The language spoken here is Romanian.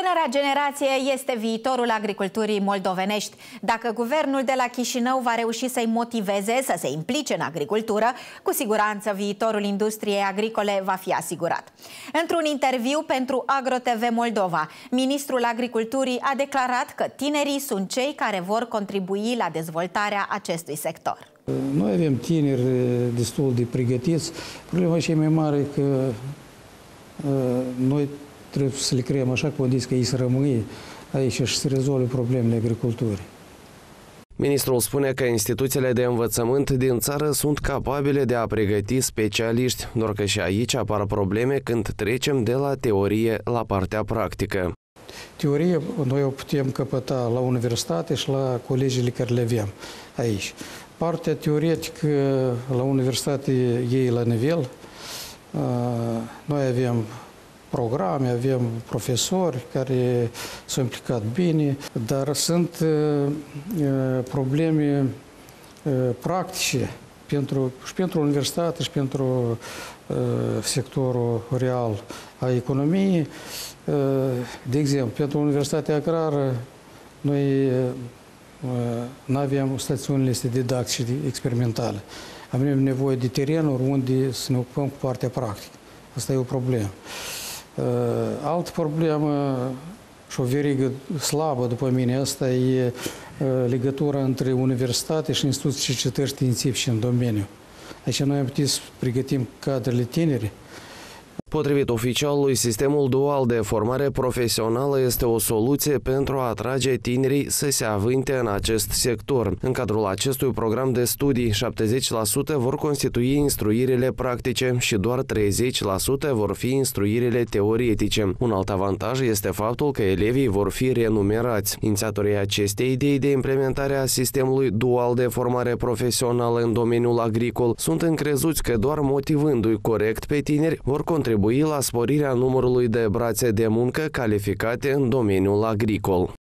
Tânăra generație este viitorul agriculturii moldovenești. Dacă guvernul de la Chișinău va reuși să-i motiveze să se implice în agricultură, cu siguranță viitorul industriei agricole va fi asigurat. Într-un interviu pentru AgroTV Moldova, ministrul agriculturii a declarat că tinerii sunt cei care vor contribui la dezvoltarea acestui sector. Noi avem tineri destul de pregătiți. Problema cea mai mare e că noi trebuie să le creăm așa condiții că ei să rămâie aici și să rezolve problemele agriculturii. Ministrul spune că instituțiile de învățământ din țară sunt capabile de a pregăti specialiști, doar că și aici apar probleme când trecem de la teorie la partea practică. Teorie noi o putem căpăta la universitate și la colegiile care le avem aici. Partea teoretică la universitate ei la nivel. Noi avem programe, avem profesori care s-au implicat bine, dar sunt probleme practice și pentru universitate și pentru sectorul real a economiei. De exemplu, pentru Universitatea Agrară noi nu avem stațiunile didactice experimentale. Avem nevoie de terenuri unde să ne ocupăm cu partea practică. Asta e o problemă. Altă problemă și o verigă slabă, după mine, asta e legătura între universitate și instituții cercetări științifice în domeniu. Aici noi am putut să pregătim cadrele tineri. Potrivit oficialului, sistemul dual de formare profesională este o soluție pentru a atrage tinerii să se avânte în acest sector. În cadrul acestui program de studii, 70% vor constitui instruirile practice și doar 30% vor fi instruirile teoretice. Un alt avantaj este faptul că elevii vor fi renumerați. Inițiatorii acestei idei de implementare a sistemului dual de formare profesională în domeniul agricol sunt încrezuți că doar motivându-i corect pe tineri vor contribui la sporirea numărului de brațe de muncă calificate în domeniul agricol.